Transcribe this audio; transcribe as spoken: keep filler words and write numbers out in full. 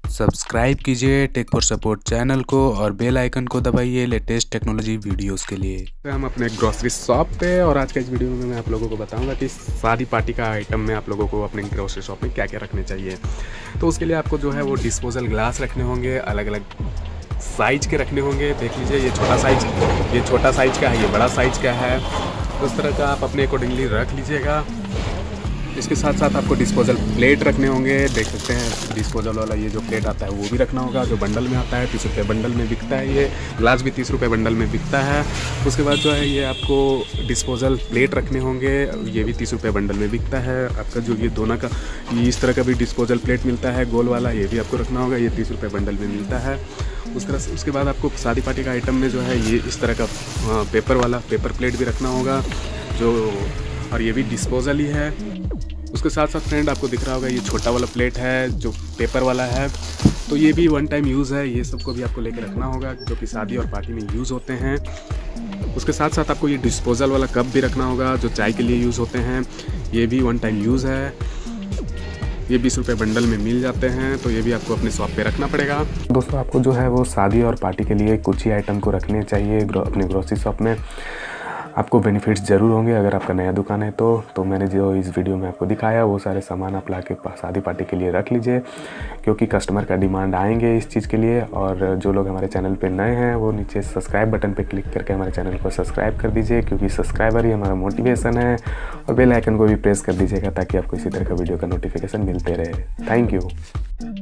Subscribe कीजिए take for support channel को और बेल आइकन को दबाइए लेटेस्ट टेक्नोलॉजी वीडियोस के लिए। तो हम अपने ग्रोसरी शॉप पे और आज के इस वीडियो में मैं आप लोगों को बताऊंगा कि शादी पार्टी का आइटम में आप लोगों को अपने ग्रोसरी शॉप में क्या क्या रखने चाहिए। तो उसके लिए आपको जो है वो डिस्पोजल ग्लास रखने होंगे, अलग अलग साइज के रखने होंगे। देख लीजिए ये छोटा साइज ये छोटा साइज का है, ये बड़ा साइज का है। उस तरह का आप अपने अकॉर्डिंगली रख लीजिएगा। इसके साथ साथ आपको डिस्पोजल प्लेट रखने होंगे। देख सकते हैं डिस्पोजल वाला ये जो प्लेट आता है वो भी रखना होगा, जो बंडल में आता है। तीस रुपये बंडल में बिकता है, ये ग्लास भी तीस रुपये बंडल में बिकता है। उसके बाद जो है ये आपको डिस्पोजल प्लेट रखने होंगे, ये भी तीस रुपये बंडल में बिकता है। आपका जो ये दोनों का ये इस तरह का भी डिस्पोजल प्लेट मिलता है गोल वाला, ये भी आपको रखना होगा, ये तीस रुपये बंडल में मिलता है। उस तरह से उसके बाद आपको शादी पार्टी का आइटम में जो है ये इस तरह का पेपर वाला पेपर प्लेट भी रखना होगा, जो और ये भी डिस्पोजल ही है। उसके साथ साथ फ्रेंड आपको दिख रहा होगा ये छोटा वाला प्लेट है जो पेपर वाला है, तो ये भी वन टाइम यूज़ है। ये सबको भी आपको लेके रखना होगा जो कि शादी और पार्टी में यूज़ होते हैं। उसके साथ साथ आपको ये डिस्पोजल वाला कप भी रखना होगा जो चाय के लिए यूज़ होते हैं, ये भी वन टाइम यूज़ है। ये बीस रुपये बंडल में मिल जाते हैं, तो ये भी आपको अपने शॉप पे रखना पड़ेगा। दोस्तों आपको जो है वो शादी और पार्टी के लिए कुछ ही आइटम को रखने चाहिए ग्रो, अपने ग्रोसरी शॉप में। आपको बेनिफिट्स ज़रूर होंगे अगर आपका नया दुकान है तो तो मैंने जो इस वीडियो में आपको दिखाया वो सारे सामान आप ला के शादी पार्टी के लिए रख लीजिए, क्योंकि कस्टमर का डिमांड आएंगे इस चीज़ के लिए। और जो लोग हमारे चैनल पे नए हैं वो नीचे सब्सक्राइब बटन पे क्लिक करके हमारे चैनल को सब्सक्राइब कर दीजिए, क्योंकि सब्सक्राइबर ही हमारा मोटिवेशन है। और बेल आइकन को भी प्रेस कर दीजिएगा ताकि आपको इसी तरह का वीडियो का नोटिफिकेशन मिलते रहे। Thank you.